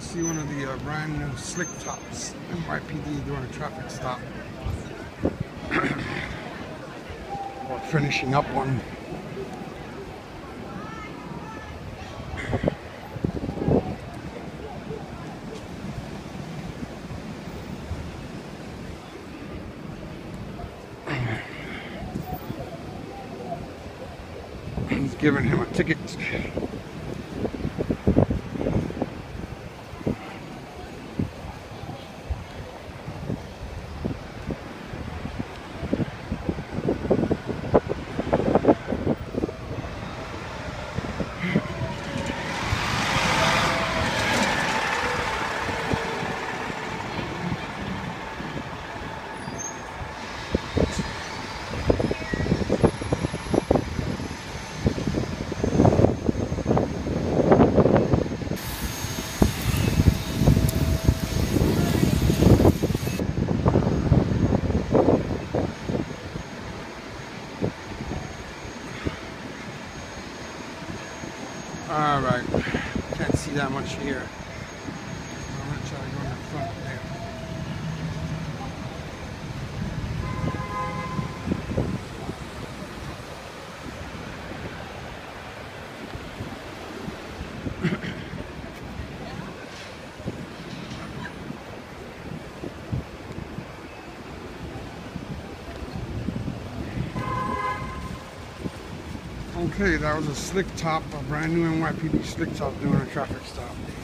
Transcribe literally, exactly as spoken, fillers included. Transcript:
see one of the uh, brand new Slicktops, N Y P D doing a traffic stop. Or finishing up one. He's giving him a ticket. Alright, can't see that much here. I'm going to try to go in the front there. Okay, that was a Slicktop, a brand new N Y P D Slicktop doing a traffic stop.